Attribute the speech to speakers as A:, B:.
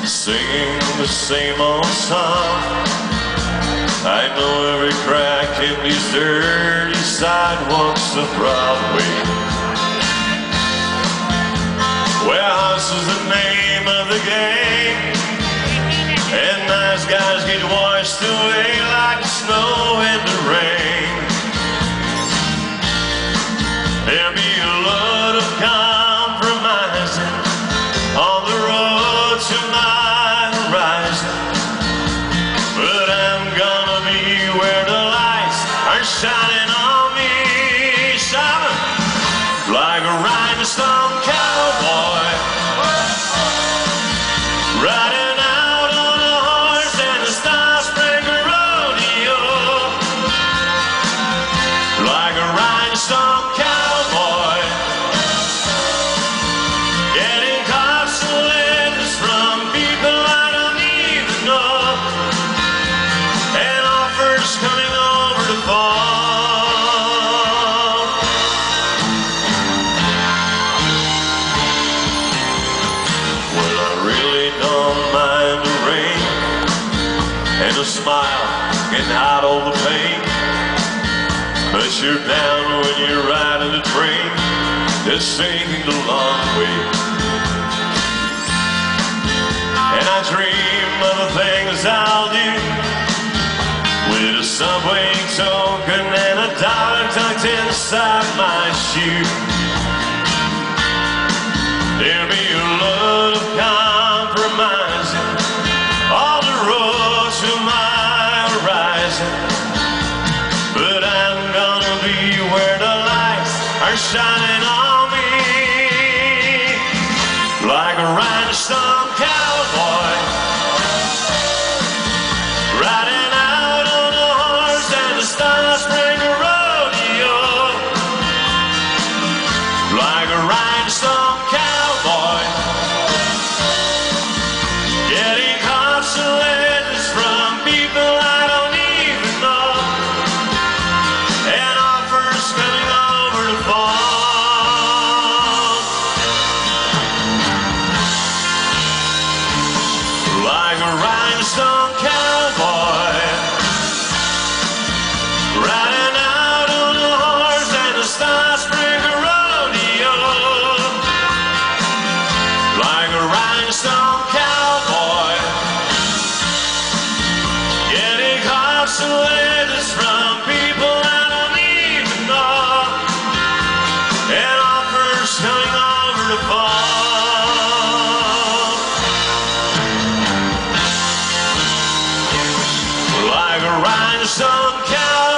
A: singing the same old song. I know every crack in these dirty sidewalks of Broadway. Warehouse is the name of the game, and nice guys get washed away like snow in the rain. There'll be a lot of compromising on the road to my horizon, but I'm gonna be where the lights are shining on me, shining like a rhinestone cowboy, riding out on a horse in the Star Springer Rodeo, like a rhinestone cowboy, getting cops and letters from people I don't even know, and offers coming over the phone. Well, I really don't mind the rain and a smile getting out all the pain, but you're down when you're riding the train, just singing the long way. And I dream of the things I'll do with a subway token and a dollar tucked inside my shoe. There'll be a lot of compromising on the road to my horizon, but I'm gonna be where the lights are shining on me, like a rhinestone cowboy, riding out on a horse and the Star Springer Rodeo, like a rhinestone cowboy, getting cops and letters from people I don't even know, and offers coming over the phone. Like a rhinestone cowboy, riding out on a horse and the Star Springer Rodeo, like a rhinestone cowboy, getting cops and letters from people I don't even know, and offers coming over the phone. Like a rhinestone cowboy.